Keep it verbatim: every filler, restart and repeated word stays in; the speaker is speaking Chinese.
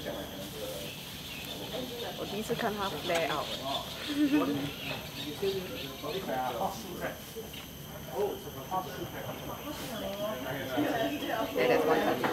我第一次看它 flare out。Yeah, that's one country.